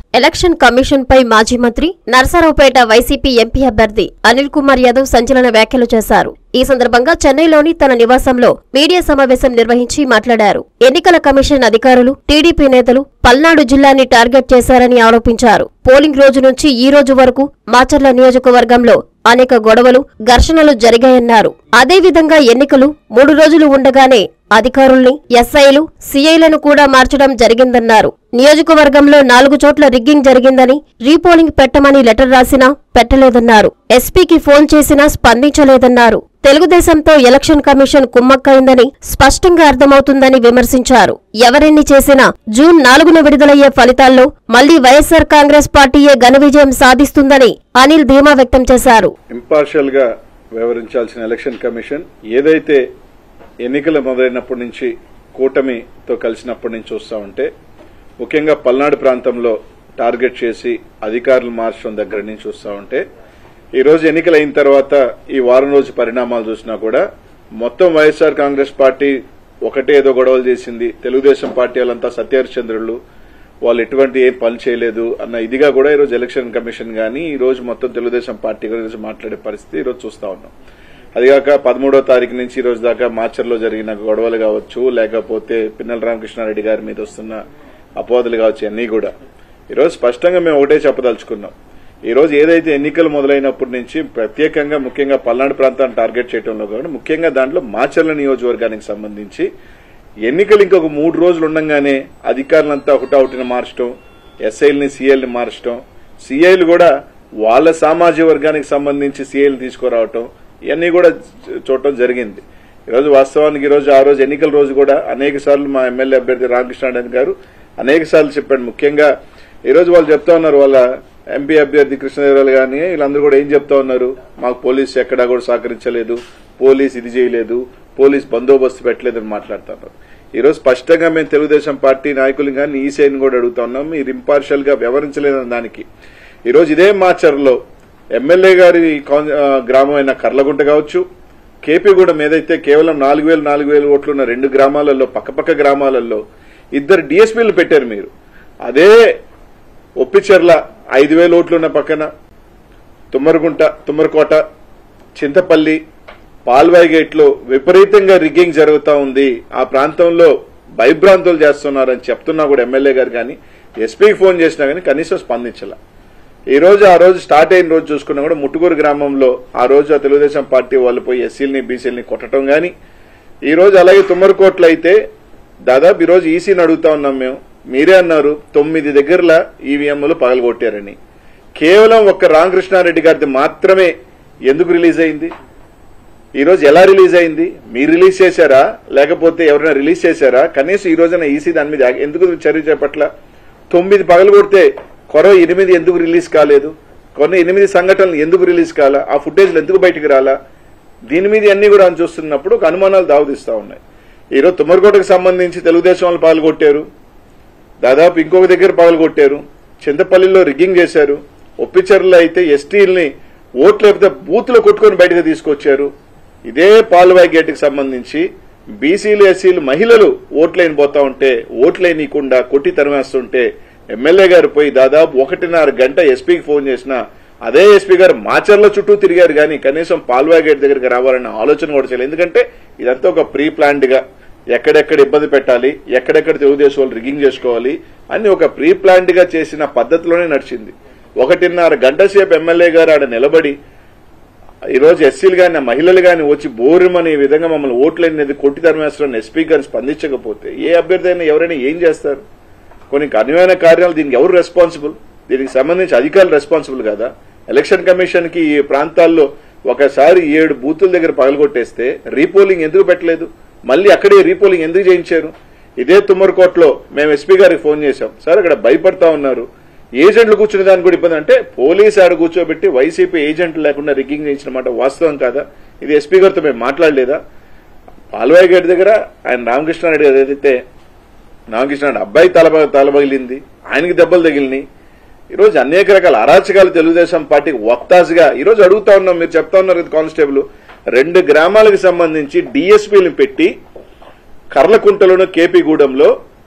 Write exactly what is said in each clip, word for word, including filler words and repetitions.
Election commission పై మాజీ మంత్రి Narasaraopet YCP MP అభ్యర్థి అనిల్ కుమార్ యాదవ్ సంచలన వ్యాఖ్యలు చేశారు. ఈ సందర్భంగా చెన్నైలోని తన నివాసంలో మీడియా సమావేశం నిర్వహించి మాట్లాడారు. ఎన్నికల కమిషన్ అధికారులు, టీడీపీ నేతలు పల్నాడు జిల్లాని టార్గెట్ చేశారని ఆరోపించారు. పోలింగ్ రోజు నుంచి ఈ రోజు వరకు మాచర్ల నియోజకవర్గంలో అనేక గొడవలు, ఘర్షణలు జరిగాయన్నారు. అదేవిధంగా ఎన్నికలు మూడు రోజులు ఉండగానే అధికారుల్ని, ఎస్ఐలు, సీఐలను కూడా మార్చడం జరిగిందన్నారు. నియోజకవర్గంలో నాలుగు చోట్ల రిగ్గింగ్ జరిగిందని, రీపోలింగ్ పెట్టమని లెటర్ రాసినా పెట్టలేదన్నారు. ఎస్పీకి ఫోన్ చేసినా స్పందించలేదన్నారు. తెలుగుదేశంతో ఎలక్షన్ కమిషన్ కుమ్మక్కైందని స్పష్టంగా అర్థమవుతుందని విమర్శించారు. ఎవరెన్ని చేసినా జూన్ నాలుగున విడుదలయ్యే ఫలితాల్లో మళ్లీ వైఎస్సార్ కాంగ్రెస్ పార్టీయే ఘన విజయం సాధిస్తుందని అనిల్ ధీమా వ్యక్తం చేశారు. ఇంపార్షియల్ గా వ్యవహరించాల్సిన ఎలక్షన్ కమిషన్ ఏదైతే ఎన్నికలు మొదలైనప్పటి నుంచి కూటమితో కలిసినప్పటి నుంచి చూస్తా ఉంటే ముఖ్యంగా పల్నాడు ప్రాంతంలో టార్గెట్ చేసి అధికారులు మార్చడం దగ్గర నుంచి చూస్తా ఉంటే ఈ రోజు ఎన్నికలు అయిన తర్వాత ఈ వారం రోజు పరిణామాలు చూసినా కూడా మొత్తం వైఎస్ఆర్ కాంగ్రెస్ పార్టీ ఒకటే ఏదో గొడవలు చేసింది, తెలుగుదేశం పార్టీ వాళ్ళంతా సత్యహరిచంద్రులు, వాళ్ళు ఎటువంటి ఏం పని చేయలేదు అన్న ఇదిగా కూడా ఈరోజు ఎలక్షన్ కమిషన్ గానీ ఈ రోజు మొత్తం తెలుగుదేశం పార్టీ గురించి మాట్లాడే పరిస్థితి ఈరోజు చూస్తా ఉన్నాం. అదిగాక పదమూడో తారీఖు నుంచి ఈ రోజు దాకా మాచర్లో జరిగిన గొడవలు కావచ్చు, లేకపోతే పిన్నెల రామకృష్ణారెడ్డి గారి మీద వస్తున్న అపోహలు కావచ్చు, అన్నీ కూడా ఈరోజు స్పష్టంగా మేము ఒకటే చెప్పదలుచుకున్నాం. ఈ రోజు ఏదైతే ఎన్నికలు మొదలైనప్పటి నుంచి ప్రత్యేకంగా ముఖ్యంగా పల్నాడు ప్రాంతాన్ని టార్గెట్ చేయడంలో కాకుండా ముఖ్యంగా దాంట్లో మాచర్ల నియోజకవర్గానికి సంబంధించి ఎన్నికలు ఇంకొక మూడు రోజులు ఉండగానే అధికారులంతా ఒకటొకటిని మార్చడం, ఎస్ఐల్ని సీఐల్ని మార్చడం, సీఐలు కూడా వాళ్ళ సామాజిక వర్గానికి సంబంధించి సీఐలు తీసుకురావటం ఇవన్నీ కూడా చూడటం జరిగింది. ఈరోజు వాస్తవానికి ఈరోజు ఆ రోజు ఎన్నికల రోజు కూడా అనేక సార్లు మా ఎమ్మెల్యే అభ్యర్థి రామకృష్ణారెడ్డి గారు అనేక సార్లు చెప్పాడు. ముఖ్యంగా ఈరోజు వాళ్ళు చెప్తా ఉన్నారు, వాళ్ళ ఎంపీ అభ్యర్థి కృష్ణదేవరాయలు గానీ వీళ్ళందరూ కూడా ఏం చెప్తా ఉన్నారు, మాకు పోలీసు ఎక్కడా కూడా సహకరించలేదు, పోలీసు ఇది చేయలేదు, పోలీసు బందోబస్తు పెట్టలేదని మాట్లాడుతున్నారు. ఈరోజు స్పష్టంగా మేము తెలుగుదేశం పార్టీ నాయకులు కానీ ఈసీఐని కూడా అడుగుతా ఉన్నాం, మీరు ఇంపార్షియల్ గా వ్యవహరించలేదని దానికి. ఈరోజు ఇదే మాచర్లో ఎమ్మెల్యే గారి గ్రామం అయిన కర్లగుంట కావచ్చు, కేపీగూడెం ఏదైతే కేవలం నాలుగు వేలు నాలుగు వేలు ఓట్లున్న రెండు గ్రామాలలో పక్కపక్క గ్రామాలలో ఇద్దరు డీఎస్పీలు పెట్టారు మీరు. అదే ఒప్పిచెర్ల ఐదు వేల ఓట్లున్న పక్కన తుమ్మరగుంట, తుమ్మరకోట, చింతపల్లి, పాల్వాయి గేట్లో విపరీతంగా రిగ్గింగ్ జరుగుతూ ఉంది, ఆ ప్రాంతంలో భయభ్రాంతులు చేస్తున్నారని చెప్తున్నా కూడా ఎమ్మెల్యే గారు కానీ ఎస్పీకి ఫోన్ చేసినా కానీ కనీసం స్పందించాల. ఈ రోజు ఆ రోజు స్టార్ట్ అయిన రోజు చూసుకున్నా కూడా ముట్టుకూరు గ్రామంలో ఆ రోజు ఆ తెలుగుదేశం పార్టీ వాళ్ళు పోయి ఎస్సీలని బీసీలని కొట్టడం గాని, ఈ రోజు అలాగే తుమ్మరకోట్లు అయితే దాదాపు ఈ రోజు ఈసీని అడుగుతా ఉన్నాం మేము, మీరే అన్నారు తొమ్మిది దగ్గరలా ఈవీఎంలు పగలగొట్టారని. కేవలం ఒక్క రామకృష్ణారెడ్డి గారిది మాత్రమే ఎందుకు రిలీజ్ అయింది? ఈ రోజు ఎలా రిలీజ్ అయింది? మీరు రిలీజ్ చేశారా లేకపోతే ఎవరైనా రిలీజ్ చేశారా? కనీసం ఈ రోజున ఈసీ దాని మీద ఎందుకు చర్య చేపట్ల? తొమ్మిది పగలగొడితే కొరవ ఎనిమిది ఎందుకు రిలీజ్ కాలేదు? కొన్ని ఎనిమిది సంఘటనలు ఎందుకు రిలీజ్ కాలా? ఆ ఫుటేజ్లు ఎందుకు బయటకు రాలా? దీని మీద అన్ని కూడా అని చూస్తున్నప్పుడు ఒక అనుమానాలు దావదిస్తా ఉన్నాయి. ఈరోజు తుమ్మరకోటకు సంబంధించి తెలుగుదేశం వాళ్ళు పగలగొట్టారు, దాదాపు ఇంకొక దగ్గర పగలగొట్టారు, చింతపల్లిలో రిగ్గింగ్ చేశారు, ఒప్పిచెర్లలో అయితే ఎస్టీల్ని ఓట్లు లేకపోతే బూత్లో కొట్టుకొని బయటకు తీసుకొచ్చారు. ఇదే పాల్వాయి గేట్కి సంబంధించి బీసీలు, ఎస్సీలు, మహిళలు ఓట్లైన పోతా ఉంటే ఓట్లైనీయకుండా కొట్టి తరిమేస్తుంటే ఎమ్మెల్యే గారు పోయి దాదాపు ఒకటిన్నర గంట ఎస్పీకి ఫోన్ చేసినా అదే ఎస్పీ గారు మాచర్ల చుట్టూ తిరిగారు కానీ కనీసం పాల్వాయి గేట్ దగ్గరికి రావాలన్న ఆలోచన కూడా చేయలేదు. ఎందుకంటే ఇదంతా ఒక ప్రీ ప్లాన్డ్ గా ఎక్కడెక్కడ ఇబ్బంది పెట్టాలి, ఎక్కడెక్కడ తెలుగుదేశం వాళ్ళు రిగ్గింగ్ చేసుకోవాలి అని ఒక ప్రీ ప్లాన్డ్ గా చేసిన పద్ధతిలోనే నడిచింది. ఒకటిన్నర గంట సేపు ఎమ్మెల్యే గారు ఆడ నిలబడి ఈరోజు ఎస్సీలు గాని మహిళలు గాని వచ్చి బోరుమని ఈ విధంగా మమ్మల్ని ఓట్లనేది కొట్టి తరిమేస్తారని ఎస్పీ గారిని స్పందించకపోతే ఏ అభ్యర్థి అయినా ఎవరైనా ఏం చేస్తారు? కొన్ని కన్వీన కార్యాలు దీనికి ఎవరు రెస్పాన్సిబుల్? దీనికి సంబంధించి అధికారులు రెస్పాన్సిబుల్ కదా? ఎలక్షన్ కమిషన్ కి ఈ ప్రాంతాల్లో ఒకసారి ఏడు బూతుల దగ్గర పగలగొట్టేస్తే రీపోలింగ్ ఎందుకు పెట్టలేదు? మళ్ళీ అక్కడే రీపోలింగ్ ఎందుకు చేయించారు? ఇదే తుమ్మరకోటలో మేము ఎస్పీ గారికి ఫోన్ చేశాం, సార్ అక్కడ భయపడతా ఉన్నారు, ఏజెంట్లు కూర్చునే దానికి కూడా ఇబ్బంది అంటే పోలీసు ఆడ కూర్చోబెట్టి వైసీపీ ఏజెంట్లు లేకుండా రిగ్గింగ్ చేయించిన మాట వాస్తవం కాదా? ఇది ఎస్పీ గారితో మేము మాట్లాడలేదా? పాల్వాయి గేట్ దగ్గర ఆయన రామకృష్ణారెడ్డి గారు ఏదైతే రామకృష్ణారెడ్డి అబ్బాయి తల తలబగిలింది, ఆయనకి దెబ్బలు తగిలినాయి. ఈరోజు అనేక రకాల అరాచకాలు తెలుగుదేశం పార్టీకి వత్తాసుగా ఈరోజు అడుగుతా ఉన్నాం. మీరు చెప్తా ఉన్నారు కదా కానిస్టేబుల్ రెండు గ్రామాలకు సంబంధించి డీఎస్పీలను పెట్టి కర్లకుంటలోను కేపీగూడెంలో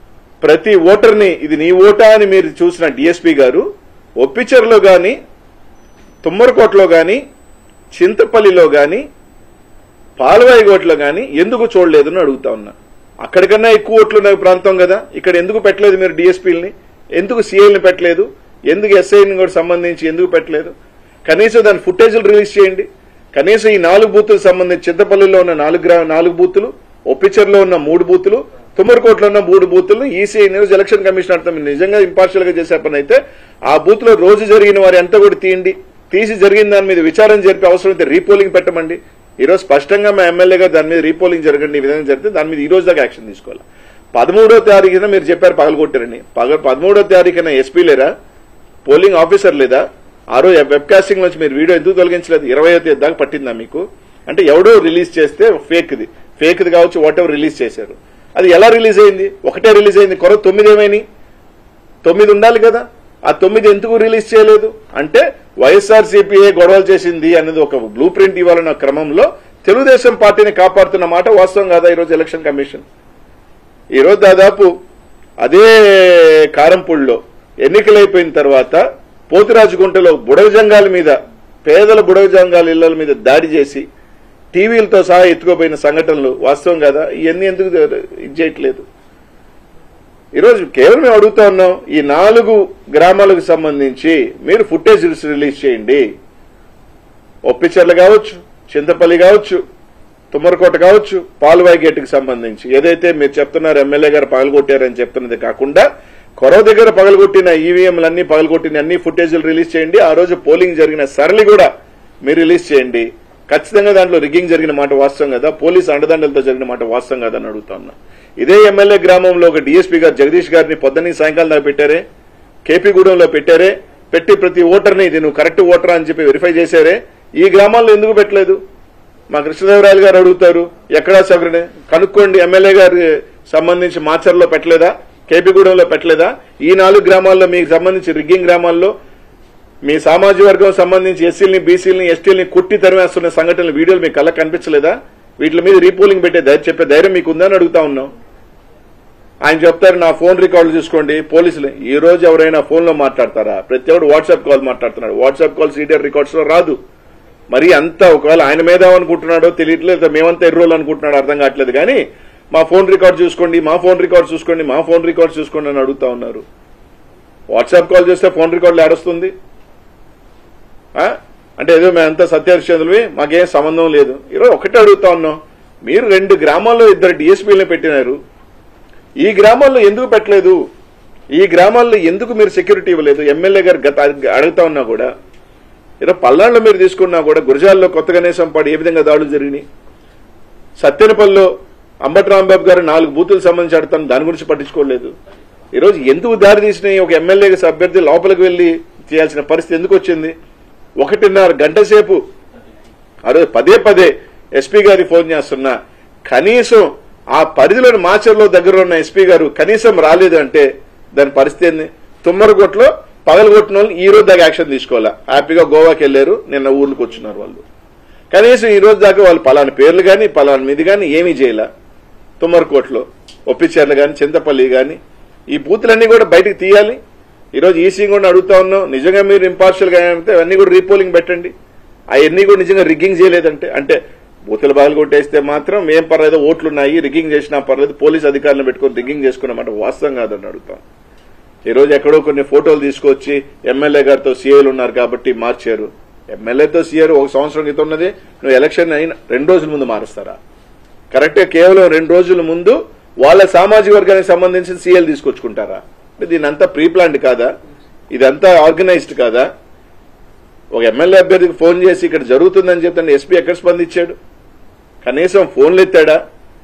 ప్రతి ఓటర్ని ఇది నీ ఓటా అని మీరు చూసిన డిఎస్పీ గారు ఒప్పిచర్లో గాని తుమ్మరకోటలో గాని చింతపల్లిలో గాని పాలవాయిగోట్లో గాని ఎందుకు చూడలేదని అడుగుతా ఉన్నా. అక్కడికన్నా ఎక్కువ ఓట్లున్న ప్రాంతం కదా, ఇక్కడ ఎందుకు పెట్టలేదు మీరు డిఎస్పీలని, ఎందుకు సీఐల్ని పెట్టలేదు, ఎందుకు ఎస్ఐని కూడా సంబంధించి ఎందుకు పెట్టలేదు? కనీసం దాని ఫుటేజీలు రిలీజ్ చేయండి. కనీసం ఈ నాలుగు బూతులకు సంబంధించి చింతపల్లిలో ఉన్న నాలుగు గ్రా నాలుగు బూతులు, ఒప్పిచర్లో ఉన్న మూడు బూతులు, తుమ్మరకోటలో ఉన్న మూడు బూతులను ఈసీఐ న్యూస్ ఎలక్షన్ కమిషన్ అర్థం నిజంగా ఇంపార్షియల్ గా చేసే పని అయితే ఆ బూత్ లో రోజు జరిగిన వారి అంతా కూడా తీయండి. తీసి జరిగిన దాని మీద విచారణ జరిపి అవసరమైతే రీపోలింగ్ పెట్టమండి. ఈ రోజు స్పష్టంగా మా ఎమ్మెల్యే గారు దాని మీద రీపోలింగ్ జరగండి, ఈ విధంగా జరిగితే దాని మీద ఈ రోజు దాకా యాక్షన్ తీసుకోవాలి. పదమూడో తారీఖున మీరు చెప్పారు పగలగొట్టారని, పగ పదమూడో తారీఖున ఎస్పీ లేరా, పోలింగ్ ఆఫీసర్ లేదా? ఆ రోజు వెబ్ కాస్టింగ్ నుంచి మీరు వీడియో ఎందుకు తొలగించలేదు? ఇరవై తేదీ దాకా పట్టిందా మీకు? అంటే ఎవడో రిలీజ్ చేస్తే ఫేక్ది ఫేక్ది కావచ్చు, వాట్ ఎవర్ రిలీజ్ చేశారు. అది ఎలా రిలీజ్ అయింది? ఒకటే రిలీజ్ అయింది, కొర తొమ్మిది ఏమైనాయి? తొమ్మిది ఉండాలి కదా, ఆ తొమ్మిది ఎందుకు రిలీజ్ చేయలేదు? అంటే వైఎస్ఆర్సీపీఏ గొడవలు చేసింది అనేది ఒక బ్లూ ప్రింట్ ఇవ్వాలన్న క్రమంలో తెలుగుదేశం పార్టీని కాపాడుతున్న మాట వాస్తవం కాదా? ఈరోజు ఎలక్షన్ కమిషన్ ఈరోజు దాదాపు అదే కారంపూడిలో ఎన్నికలైపోయిన తర్వాత పోతురాజుగుంటలో బుడగ జంగాల మీద, పేదల బుడగ జంగాల ఇళ్ల మీద దాడి చేసి టీవీలతో సహా ఎత్తుకోపోయిన సంఘటనలు వాస్తవం కదా? ఇవన్నీ ఎందుకు ఇది చేయట్లేదు? ఈరోజు కేవలం మేము అడుగుతా ఉన్నాం, ఈ నాలుగు గ్రామాలకు సంబంధించి మీరు ఫుటేజ్ రిలీజ్ చేయండి. ఒప్పిచర్ల కావచ్చు, చింతపల్లి కావచ్చు, తుమ్మరకోట కావచ్చు, పాలువాయి గేటుకు సంబంధించి ఏదైతే మీరు చెప్తున్నారు ఎమ్మెల్యే గారు పగలగొట్టారని చెప్తున్నది కాకుండా కొరవ దగ్గర పగలగొట్టిన ఈవీఎంలన్నీ పగలగొట్టిన అన్ని ఫుటేజీలు రిలీజ్ చేయండి. ఆ రోజు పోలింగ్ జరిగిన సరళి కూడా మీరు రిలీజ్ చేయండి. ఖచ్చితంగా దాంట్లో రిగ్గింగ్ జరిగిన మాట వాస్తవం కదా, పోలీసు అండదండలతో జరిగిన మాట వాస్తవం కదా అని అడుగుతా ఉన్నా. ఇదే ఎమ్మెల్యే గ్రామంలో ఒక డీఎస్పీ గారు జగదీష్ గారిని పొద్దున్న సాయంకాలం దాకా పెట్టారే, కేపీగూడెంలో పెట్టారే, పెట్టి ప్రతి ఓటర్ని ఇది నువ్వు కరెక్ట్ ఓటరా అని చెప్పి వెరిఫై చేశారే. ఈ గ్రామాల్లో ఎందుకు పెట్టలేదు? మా కృష్ణదేవరాయలు గారు అడుగుతారు, ఎక్కడా సగరనే కనుక్కోండి. ఎమ్మెల్యే గారి సంబంధించి మాచర్లో పెట్టలేదా, కేపీగూడెంలో పెట్టలేదా? ఈ నాలుగు గ్రామాల్లో మీకు సంబంధించి రిగ్గింగ్ గ్రామాల్లో మీ సామాజిక వర్గం సంబంధించి ఎస్సీలని, బీసీలని, ఎస్టీలని కుట్టి తరిమేస్తున్న సంఘటనలు వీడియోలు మీకు కళ్ళకి కనిపించలేదా? వీటి మీద రీపోలింగ్ పెట్టే ధైర్యం చెప్పే ధైర్యం మీకు ఉందని అడుగుతా ఉన్నాం. ఆయన చెప్తారు నా ఫోన్ రికార్డులు చూసుకోండి పోలీసులు. ఈ రోజు ఎవరైనా ఫోన్ లో మాట్లాడతారా? ప్రతి ఒక్కరు వాట్సాప్ కాల్ మాట్లాడుతున్నాడు. వాట్సాప్ కాల్ సీడీఆర్ రికార్డ్స్ లో రాదు. మరి అంతా ఒకవేళ ఆయన మీద అనుకుంటున్నాడో తెలియట్లేదు, మేమంతా ఎర్రోలు అనుకుంటున్నాడు అర్థం కావట్లేదు. కానీ మా ఫోన్ రికార్డ్ చూసుకోండి, మా ఫోన్ రికార్డ్ చూసుకోండి, మా ఫోన్ రికార్డ్ చూసుకోండి అని అడుగుతా ఉన్నారు. వాట్సాప్ కాల్ చేస్తే ఫోన్ రికార్డులు ఏడొస్తుంది అంటే ఏదో మేమంతా సత్యహరిశ్చంద్రులవి, మాకేం సంబంధం లేదు. ఈరోజు ఒకటే అడుగుతా ఉన్నాం, మీరు రెండు గ్రామాల్లో ఇద్దరు డిఎస్పీలను పెట్టినారు, ఈ గ్రామాల్లో ఎందుకు పెట్టలేదు? ఈ గ్రామాల్లో ఎందుకు మీరు సెక్యూరిటీ ఇవ్వలేదు? ఎమ్మెల్యే గారు గత అడుగుతా ఉన్నా కూడా, ఈరోజు పల్నాడులో మీరు తీసుకున్నా కూడా గురజాల్లో కొత్త గణేశం పాడు ఏ విధంగా దాడులు జరిగినాయి? సత్యనపల్లిలో అంబటి రాంబాబు గారు నాలుగు బూతులకు సంబంధించి అడుగుతాను, దాని గురించి పట్టించుకోలేదు. ఈరోజు ఎందుకు దారి తీసినాయి? ఒక ఎమ్మెల్యే అభ్యర్థి లోపలికి వెళ్లి చేయాల్సిన పరిస్థితి ఎందుకు వచ్చింది? ఒకటిన్నర గంట సేపు అరే పదే పదే ఎస్పీ గారికి ఫోన్ చేస్తున్నా, కనీసం ఆ పరిధిలోని మాచర్లో దగ్గర ఉన్న ఎస్పీ గారు కనీసం రాలేదు అంటే దాని పరిస్థితి ఏంది? తుమ్మరగొట్లో పగలగొట్టిన వాళ్ళు ఈ రోజు దాకా యాక్షన్ తీసుకోవాలా? హ్యాపీగా గోవాకి వెళ్లారు, నిన్న ఊర్లకు వచ్చినారు వాళ్ళు. కనీసం ఈ రోజు దాకా వాళ్ళు పలాని పేర్లు కానీ పలాని మీది కానీ ఏమీ చేయలే. తుమ్మరకోట్లో ఒప్పిచర్లు కానీ చింతపల్లి కానీ ఈ బూతులన్నీ కూడా బయటకు తీయాలి. ఈరోజు ఈసీ కూడా అడుగుతా ఉన్నాం, నిజంగా మీరు ఇంపార్షియల్ గా అయితే అవన్నీ కూడా రీపోలింగ్ పెట్టండి. అవన్నీ కూడా నిజంగా రిగ్గింగ్ చేయలేదంటే, అంటే బూతులు బాగా కొట్టేస్తే మాత్రం ఏం పర్లేదు, ఓట్లున్నాయి, రిగ్గింగ్ చేసినా పర్లేదు, పోలీసు అధికారులను పెట్టుకుని రిగ్గింగ్ చేసుకున్నమాట వాస్తవం కాదని అడుగుతాం. ఈ రోజు ఎక్కడో కొన్ని ఫోటోలు తీసుకొచ్చి ఎమ్మెల్యే గారితో సీఐలు ఉన్నారు కాబట్టి మార్చారు. ఎమ్మెల్యేతో సీఆర్ ఒక సంవత్సరం క్రితం ఉన్నది, నువ్వు ఎలక్షన్ అయిన రెండు రోజుల ముందు మారుస్తారా? కరెక్ట్ గా కేవలం రెండు రోజుల ముందు వాళ్ళ సామాజిక వర్గానికి సంబంధించిన సీఎల్ తీసుకొచ్చుకుంటారా? దీని అంతా ప్రీ ప్లాన్డ్ కాదా? ఇదంతా ఆర్గనైజ్డ్ కాదా? ఒక ఎమ్మెల్యే అభ్యర్థికి ఫోన్ చేసి ఇక్కడ జరుగుతుందని చెప్తాను, ఎస్పీ ఎక్కడ స్పందించాడు? కనీసం ఫోన్లు ఎత్తాడా?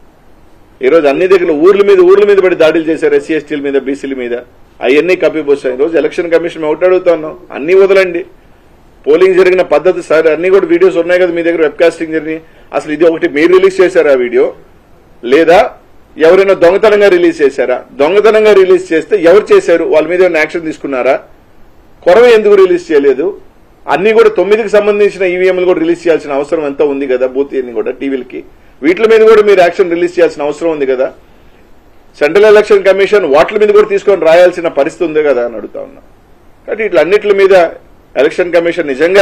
ఈరోజు అన్ని దగ్గర ఊర్ల మీద ఊర్ల మీద పడి దాడులు చేశారు, ఎస్సీ ఎస్టీల మీద, బీసీల మీద. అవన్నీ కప్పిపోసాయి. ఈరోజు ఎలక్షన్ కమిషన్ ఒకటి అడుగుతా ఉన్నాం, అన్ని వదలండి. పోలింగ్ జరిగిన పద్ధతి సార్ అన్ని కూడా వీడియోస్ ఉన్నాయి కదా మీ దగ్గర, వెబ్ కాస్టింగ్ జరిగినాయి. అసలు ఇది ఒకటి మీరు రిలీజ్ చేశారా వీడియో, లేదా ఎవరైనా దొంగతనంగా రిలీజ్ చేశారా? దొంగతనంగా రిలీజ్ చేస్తే ఎవరు చేశారు? వాళ్ళ మీద ఏమైనా యాక్షన్ తీసుకున్నారా? కొరవ ఎందుకు రిలీజ్ చేయలేదు? అన్ని కూడా తొమ్మిదికి సంబంధించిన ఈవీఎంలు కూడా రిలీజ్ చేయాల్సిన అవసరం ఎంత ఉంది కదా, బూత్ అన్ని కూడా టీవీలకి, వీటి మీద కూడా మీరు యాక్షన్ రిలీజ్ చేయాల్సిన అవసరం ఉంది కదా. సెంట్రల్ ఎలక్షన్ కమిషన్ వాట్ల మీద కూడా తీసుకొని రాయాల్సిన పరిస్థితి ఉంది కదా అని అడుగుతా ఉన్నా. కాబట్టి ఇట్లన్నిట్ల మీద ఎలక్షన్ కమిషన్ నిజంగా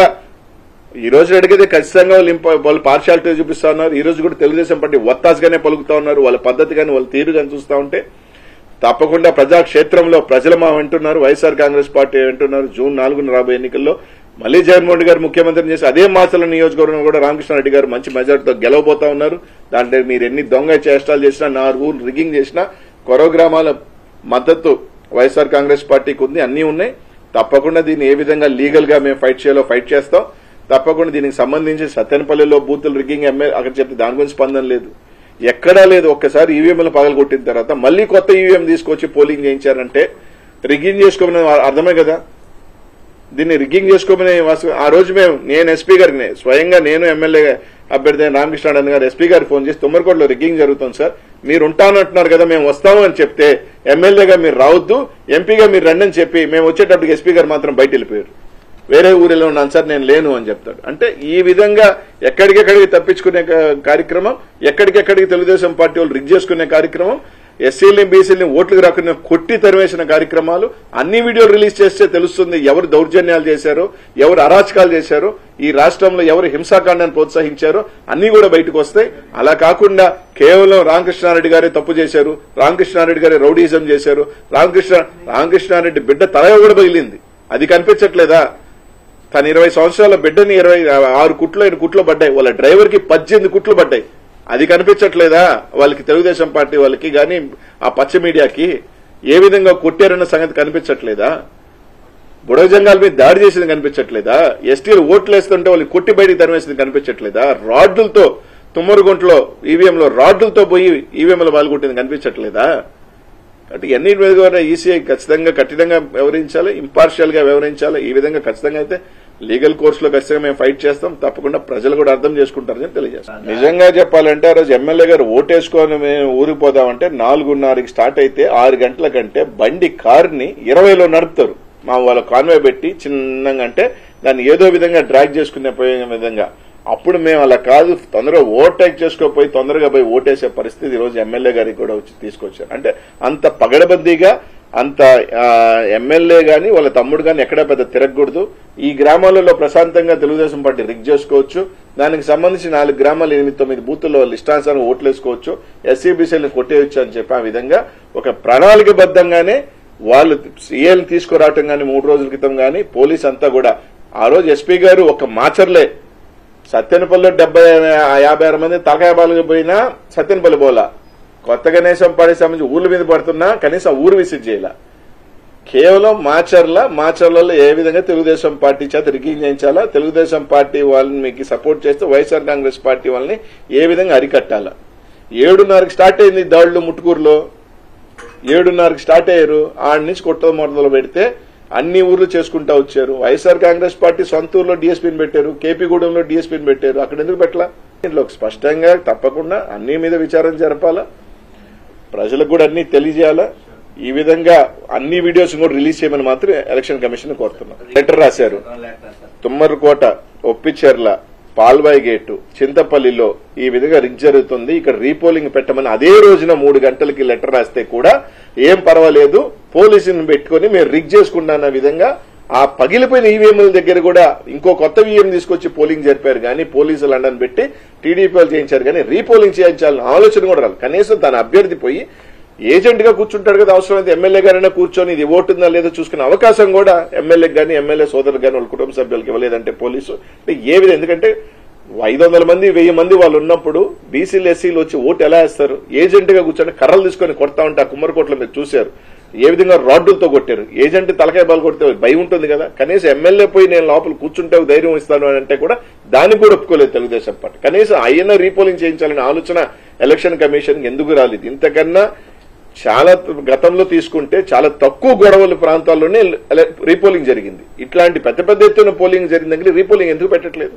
ఈ రోజు అడిగితే ఖచ్చితంగా వాళ్ళు వాళ్ళు పార్షాలిటీ చూపిస్తా ఉన్నారు. ఈ రోజు కూడా తెలుగుదేశం పార్టీ ఒత్తాసుగానే పలుకుతా ఉన్నారు. వాళ్ళ పద్ధతి కానీ వాళ్ళ తీరు కానీ చూస్తా ఉంటే తప్పకుండా ప్రజాక్షేత్రంలో ప్రజలు మా వింటున్నారు, వైఎస్ఆర్ కాంగ్రెస్ పార్టీ వింటున్నారు. జూన్ నాలుగున రాబోయే ఎన్నికల్లో మళ్లీ జగన్మోహన్ రెడ్డి గారు ముఖ్యమంత్రిని చేసి అదే మాసల నియోజకవర్గం కూడా రామకృష్ణారెడ్డి గారు మంచి మెజార్టీతో గెలవబోతా ఉన్నారు. దాంట్లో మీరు ఎన్ని దొంగ చేష్టాలు చేసినా, నా రూల్ రిగ్గింగ్ చేసినా, కొరవ గ్రామాల మద్దతు వైఎస్ఆర్ కాంగ్రెస్ పార్టీకి ఉంది, అన్నీ ఉన్నాయి. తప్పకుండా దీన్ని ఏ విధంగా లీగల్ గా మేము ఫైట్ చేయాలో ఫైట్ చేస్తాం. తప్పకుండా దీనికి సంబంధించి సత్తెనపల్లిలో బూతులు రిగ్గింగ్ ఎమ్మెల్యే అక్కడ చెప్తే దాని గురించి స్పందన లేదు, ఎక్కడా లేదు. ఒక్కసారి ఈవీఎంలు పగలగొట్టిన తర్వాత మళ్లీ కొత్త ఈవీఎం తీసుకొచ్చి పోలింగ్ చేయించారంటే రిగ్గింగ్ చేసుకోమని అర్థమే కదా. దీన్ని రిగ్గింగ్ చేసుకోమని ఆ రోజు మేము నేను ఎస్పీ గారికి స్వయంగా నేను ఎమ్మెల్యే అభ్యర్థి రామకృష్ణారెడ్డి గారు ఎస్పీ గారికి ఫోన్ చేసి తుమ్మరకోటలో రిగ్గింగ్ జరుగుతుంది సార్, మీరు ఉంటానంటున్నారు కదా, మేము వస్తాము అని చెప్తే ఎమ్మెల్యేగా మీరు రావద్దు, ఎంపీగా మీరు రండి అని చెప్పి మేము వచ్చేటప్పటికి ఎస్పీ గారు మాత్రం బయట వెళ్ళిపోయారు. వేరే ఊరిలో ఉన్నాను సార్ నేను లేను అని చెప్తాడు. అంటే ఈ విధంగా ఎక్కడికెక్కడికి తప్పించుకునే కార్యక్రమం, ఎక్కడికెక్కడికి తెలుగుదేశం పార్టీ వాళ్ళు రిగ్ చేసుకునే కార్యక్రమం, ఎస్సీలని బీసీలని ఓట్లకు రాకుండా కొట్టి తరివేసిన కార్యక్రమాలు అన్ని వీడియోలు రిలీజ్ చేస్తే తెలుస్తుంది ఎవరు దౌర్జన్యాలు చేశారో, ఎవరు అరాచకాలు చేశారో, ఈ రాష్ట్రంలో ఎవరు హింసాకాండాన్ని ప్రోత్సహించారో అన్ని కూడా బయటకు వస్తాయి. అలా కాకుండా కేవలం రామకృష్ణారెడ్డి గారే తప్పు చేశారు, రామకృష్ణారెడ్డి గారే రౌడీజం చేశారు, రామకృష్ణ రామకృష్ణారెడ్డి బిడ్డ తల కూడా పగిలింది, అది కనిపించట్లేదా? తన ఇరవై సంవత్సరాల బిడ్డని ఇరవై ఆరు కుట్లు ఐదు కుట్లు పడ్డాయి, వాళ్ళ డ్రైవర్ కి పద్దెనిమిది కుట్లు పడ్డాయి, అది కనిపించట్లేదా వాళ్ళకి? తెలుగుదేశం పార్టీ వాళ్ళకి గాని ఆ పచ్చ మీడియాకి ఏ విధంగా కొట్టారన్న సంగతి కనిపించట్లేదా? బుడగ జంగాల మీద దాడి చేసింది కనిపించట్లేదా? ఎస్టీలు ఓట్లు వేస్తుంటే వాళ్ళకి కొట్టి బయటికి తరిమేసింది కనిపించట్లేదా? రాడ్లతో తుమ్మరుగుంటలో ఈవీఎంలో రాడ్లతో పోయి ఈవీఎంలో పాల్గొట్టింది కనిపించట్లేదా? అంటే ఎన్ని మీద కూడా ఈసీఐ ఖచ్చితంగా కఠినంగా వ్యవహరించాలి, ఇంపార్షియల్ గా వ్యవహరించాలి. ఈ విధంగా ఖచ్చితంగా అయితే లీగల్ కోర్సులో ఖచ్చితంగా మేము ఫైట్ చేస్తాం. తప్పకుండా ప్రజలు కూడా అర్థం చేసుకుంటారని తెలియజేస్తాం. నిజంగా చెప్పాలంటే ఆ రోజు ఎమ్మెల్యే గారు ఓటేసుకొని మేము ఊరికి పోదామంటే నాలుగున్నరకి స్టార్ట్ అయితే ఆరు గంటల కంటే బండి కారుని ఇరవైలో నడుపుతారు. మా వాళ్ళ కాన్వే పెట్టి చిన్నగా అంటే దాన్ని ఏదో విధంగా డ్రాగ్ చేసుకునే పోయే విధంగా. అప్పుడు మేము అలా కాదు, తొందరగా ఓవర్టేక్ చేసుకోపోయి తొందరగా పోయి ఓటేసే పరిస్థితి ఈ రోజు ఎమ్మెల్యే గారికి కూడా వచ్చి తీసుకొచ్చారు. అంటే అంత పగడబందీగా అంత ఎమ్మెల్యే గాని వాళ్ళ తమ్ముడు గాని ఎక్కడా పెద్ద తిరగకూడదు. ఈ గ్రామాలలో ప్రశాంతంగా తెలుగుదేశం పార్టీ రిగ్ చేసుకోవచ్చు. దానికి సంబంధించి నాలుగు గ్రామాలు ఎనిమిది తొమ్మిది బూతుల్లో ఇష్టానుసారం ఓట్లు వేసుకోవచ్చు, ఎస్సీబీసీలను కొట్టేయచ్చు అని చెప్పి ఆ విధంగా ఒక ప్రణాళికబద్దంగానే వాళ్ళు సీఏలు తీసుకురావటం గాని మూడు రోజుల క్రితం గాని పోలీస్ అంతా కూడా ఆ రోజు ఎస్పీ గారు ఒక మాచర్లే సత్యనపల్లిలో డెబ్బై యాభై ఆరు మంది తలకాయబాలుగా పోయినా సత్యనపల్లి పోలా, కొత్త గణేశం పాడే సంబంధించి ఊర్ల మీద పడుతున్నా కనీసం ఊరు విసిట్ చేయాల. కేవలం మాచర్ల మాచర్లలో ఏ విధంగా తెలుగుదేశం పార్టీ చేత రిగ్గింగ్ చేయించాలా, తెలుగుదేశం పార్టీ వాళ్ళని మీకు సపోర్ట్ చేస్తూ వైఎస్ఆర్ కాంగ్రెస్ పార్టీ వాళ్ళని ఏ విధంగా అరికట్టాలా. ఏడున్నరకి స్టార్ట్ అయింది దాడులు ముట్టుకూరులో, ఏడున్నరకి స్టార్ట్ అయ్యారు. ఆడి నుంచి కొత్త మొదలు పెడితే అన్ని ఊర్లు చేసుకుంటా వచ్చారు. వైఎస్ఆర్ కాంగ్రెస్ పార్టీ సొంత ఊర్లో డీఎస్పీని పెట్టారు, కేపీగూడెంలో డీఎస్పీని పెట్టారు. అక్కడ ఎందుకు పెట్టలా? దీంట్లో స్పష్టంగా తప్పకుండా అన్ని మీద విచారణ జరపాలా, ప్రజలకు కూడా అన్ని తెలియజేయాలా. ఈ విధంగా అన్ని వీడియోస్ కూడా రిలీజ్ చేయమని మాత్రం ఎలక్షన్ కమిషన్ కోరుతున్నాం. లెటర్ రాశారు. తుమ్మరకోట, ఒప్పిచెర్ల, పాల్బాయి గేటు, చింతపల్లిలో ఈ విధంగా రిగ్ జరుగుతుంది, ఇక్కడ రీపోలింగ్ పెట్టమని అదే రోజున మూడు గంటలకి లెటర్ రాస్తే కూడా ఏం పర్వాలేదు, పోలీసుని పెట్టుకుని మేము రిగ్ చేసుకున్న విధంగా ఆ పగిలిపోయిన ఈవీఎంల దగ్గర కూడా ఇంకో కొత్త ఈవీఎం తీసుకొచ్చి పోలింగ్ జరిపారు. కానీ పోలీసులు లండన్ పెట్టి టీడీపీ వాళ్ళు చేయించారు. కానీ రీపోలింగ్ చేయించాలని ఆలోచన కూడా రాదు. కనీసం తన అభ్యర్థి పోయి ఏజెంట్ గా కూర్చుంటాడు కదా, అవసరమైతే ఎమ్మెల్యే గారైనా కూర్చొని ఇది ఓటుందా లేదో చూసుకునే అవకాశం కూడా ఎమ్మెల్యేకి కానీ ఎమ్మెల్యే సోదరులు కానీ వాళ్ళ కుటుంబ సభ్యులకు ఇవ్వలేదంటే పోలీసు ఏ విధంగా, ఎందుకంటే ఐదు వందల మంది వెయ్యి మంది వాళ్ళు ఉన్నప్పుడు బీసీలు ఎస్సీలు వచ్చి ఓటు ఎలా వేస్తారు? ఏజెంట్ గా కూర్చొని కర్రలు తీసుకొని కొడతా ఉంటే ఆ కుమ్మరికోట్ల మీరు చూశారు ఏ విధంగా రాడ్డులతో కొట్టారు. ఏజెంట్ తలకాయ బాలు కొడితే భయం ఉంటుంది కదా, కనీసం ఎమ్మెల్యే పోయి నేను లోపల కూర్చుంటే ధైర్యం ఇస్తాను అని అంటే కూడా దానికి కూడా ఒప్పుకోలేదు తెలుగుదేశం పార్టీ. కనీసం అయినా రీపోలింగ్ చేయించాలనే ఆలోచన ఎలక్షన్ కమిషన్ ఎందుకు రాలేదు? ఇంతకన్నా చాలా గతంలో తీసుకుంటే చాలా తక్కువ గొడవల ప్రాంతాల్లోనే రీపోలింగ్ జరిగింది. ఇట్లాంటి పెద్ద పెద్ద ఎత్తున పోలింగ్ జరిగిన దగ్గర రీపోలింగ్ ఎందుకు పెట్టట్లేదు?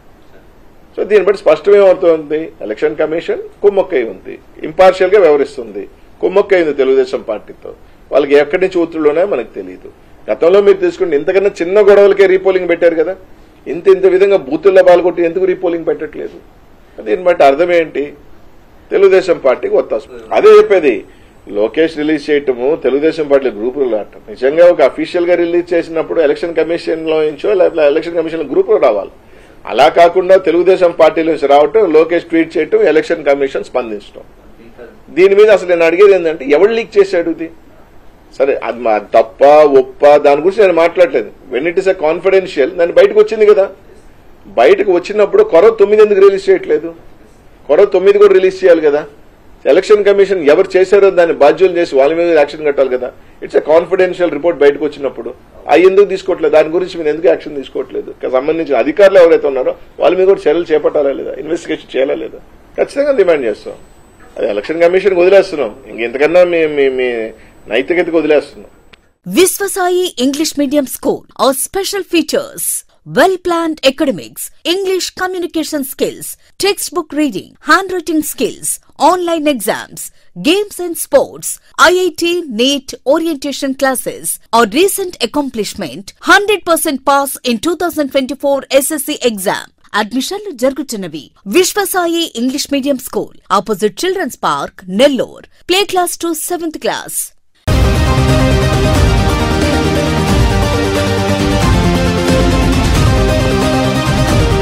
సో దీన్ని బట్టి స్పష్టమేమవుతుంది, ఎలక్షన్ కమిషన్ కుమ్మక్కై ఉంది, ఇంపార్షియల్ గా వ్యవహరిస్తుంది, కుమ్మక్కై ఉంది తెలుగుదేశం పార్టీతో. వాళ్ళకి ఎక్కడి నుంచి ఒత్తిడిలోనే మనకు తెలియదు. గతంలో మీరు తీసుకుంటే ఇంతకన్నా చిన్న గొడవలకే రీపోలింగ్ పెట్టారు కదా, ఇంత ఇంత విధంగా బూతుల్లో పాల్గొట్టి ఎందుకు రీపోలింగ్ పెట్టట్లేదు? దీన్ని బట్టి అర్థం ఏంటి? తెలుగుదేశం పార్టీకి ఒత్తాసు. అదే చెప్పేది, లోకేష్ రిలీజ్ చేయటము తెలుగుదేశం పార్టీ గ్రూపులు ఆడటం నిజంగా ఒక అఫీషియల్ గా రిలీజ్ చేసినప్పుడు ఎలక్షన్ కమిషన్ లో నుంచో లేకపోతే ఎలక్షన్ కమిషన్ గ్రూప్ లో రావాలి. అలా కాకుండా తెలుగుదేశం పార్టీ నుంచి రావటం, లోకేష్ ట్వీట్ చేయటం, ఎలక్షన్ కమిషన్ స్పందించడం. దీని మీద అసలు నేను అడిగేది ఏంటంటే ఎవరు లీక్ చేశాడు ఇది? సరే అది మా తప్ప ఒప్ప దాని గురించి నేను మాట్లాడలేదు. When it is a confidential దాన్ని బయటకు వచ్చింది కదా. బయటకు వచ్చినప్పుడు కొర తొమ్మిది ఎందుకు రిలీజ్ చేయట్లేదు? కొర తొమ్మిది కూడా రిలీజ్ చేయాలి కదా. ఎలక్షన్ కమిషన్ ఎవరు చేశారో దాన్ని బాధ్యులు చేసి వాళ్ళ మీద యాక్షన్ కట్టాలి కదా. ఇట్స్ ఎ కాన్ఫిడెన్షియల్ రిపోర్ట్ బయటకు వచ్చినప్పుడు అవి ఎందుకు తీసుకోవట్లేదు? దాని గురించి మీరు ఎందుకు యాక్షన్ తీసుకోవట్లేదు? సంబంధించిన అధికారులు ఎవరైతే ఉన్నారో వాళ్ళ మీద కూడా చర్యలు చేపట్టాలా లేదా, ఇన్వెస్టిగేషన్ చేయాలా లేదా? ఖచ్చితంగా డిమాండ్ చేస్తాం. అది ఎలక్షన్ కమిషన్ వదిలేస్తున్నాం, ఇంకెంతకన్నా మీ మీ నైతికతకు వదిలేస్తున్నాం. Visvasai English Medium School. Our special features: well-planned academics, English communication skills, textbook reading, handwriting skills, online exams, games and sports, I I T, NEET, orientation classes. Our recent accomplishment: one hundred percent pass in twenty twenty-four S S C exam. అడ్మిషన్లు జరుగుతున్నవి. Visvasai English medium school, opposite children's park, Nellore. Play class to seventh class.